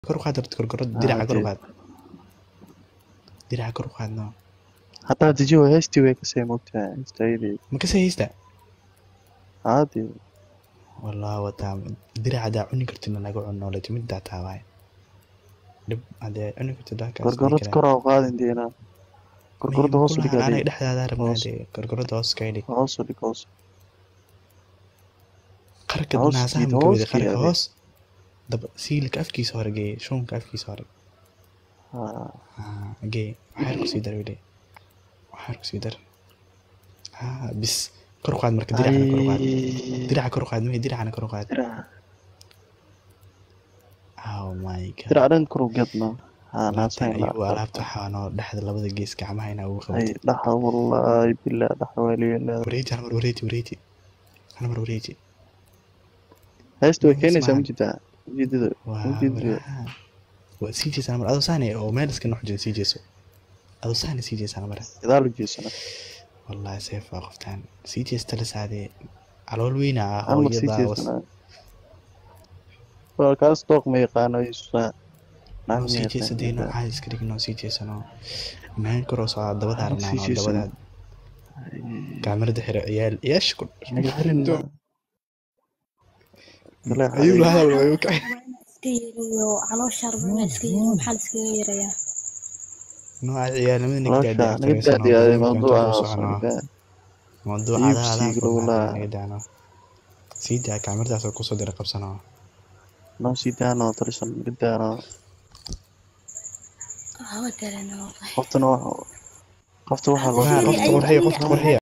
kor u qaad rabtid gorgorada diraca kor u qaad diraca kor u qaadno hataa dejiyo heestii way kasii moogtahay heestaydii ma ka saysta caadi والله وتا diraca daa cuni kartid naga cuno la timid daa taabay dib hadee cuni kartid daa ka gorgorad kor oo qaadin deena gorgorada hoos u dhigay anay dhexdaada rabnaa gorgorada hoos ka dhig hoos u dhig hoos qarka naasaha ma kawada qarka hoos dab siilka afkiisa horgeey shunka afkiisa hore gee waxaad ku sii dar wili waxaad ku sii dar bis kor u qaad marka diracana kor u qaad diraca kor u qaad ma diracana kor u qaad oh my god diracan kor u gadna naasaha iyo alaabta xaano dhexda labada gees gacmaha inaa ugu qabato ay dhaxa wallahi bilaa dhaxa waliina wareeti hal mar wareeti hal mar wareeti heestu way keenaysaa mujida jidida waa sii jeesana mar adoo saani oo meel iska nox jira sii jeeso adoo saani sii jeesana mar gadaal u jeesana wallahi seef waa qoftaan sii jeesta la saadee calool weyna ah oo iyada waa kaas tooq ma yaqaano isa sii jeesa deeno caadi iska dhigno sii jeesano maan karo soo dabada arnaan dabada kaamirada xiro ciyaal iyash ku ayuu la hadal way ka iyo caloosha arbana iska yiri maxaa iska yirayaa no ciyaalnimada nigda موضوع هذا سيدا كاميرا سوق صدر قبسنا نو سيدا أنا ترسل جدا أنا هو ترى أنا قفت نوع قفت واحد قفت ورحية